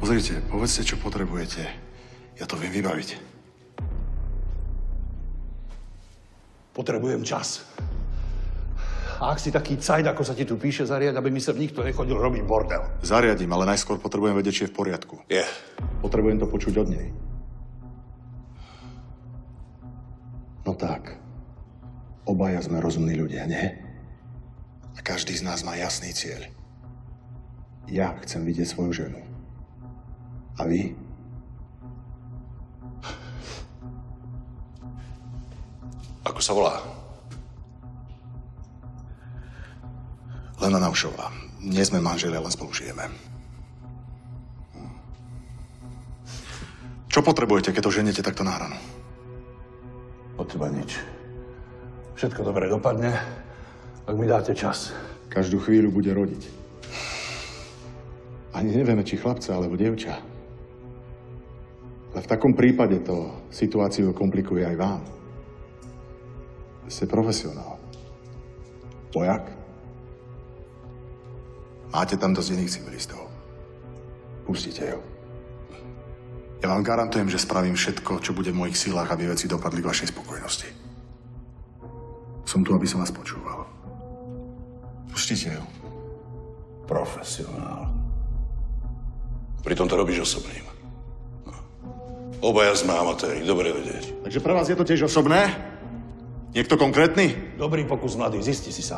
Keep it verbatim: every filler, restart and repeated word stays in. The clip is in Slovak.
Pozrite, povedzte, čo potrebujete. Ja to viem vybaviť. Potrebujem čas. A ak si taký cajt, ako sa ti tu píše, zariad, aby mi sa nikto nechodil robiť bordel. Zariadím, ale najskôr potrebujem vedieť, či je v poriadku. Je. Potrebujem to počuť od nej. No tak. Obaja sme rozumní ľudia, nie? A každý z nás má jasný cieľ. Ja chcem vidieť svoju ženu. A vy? Ako sa volá? Lena Naušová. Nie sme manželia, len spolu žijeme. Čo potrebujete, keď to ženiete takto na hranu? Od teba nič. Všetko dobre dopadne, ak mi dáte čas. Každú chvíľu bude rodiť. Ani nevieme, či chlapca alebo dievča. Ale v takom prípade to situáciu komplikuje aj vám. Ste profesionál. Vojak. Máte tam dosť iných civilistov. Pustite ju. Ja vám garantujem, že spravím všetko, čo bude v mojich silách, aby veci dopadli k vašej spokojnosti. Som tu, aby som vás počúval. Pustite ju. Profesionál. Pritom to robíš osobným. No. Obaja sme amatéri, dobre vedieť. Takže pre vás je to tiež osobné? Niekto konkrétny? Dobrý pokus, mladý, zisti si sám.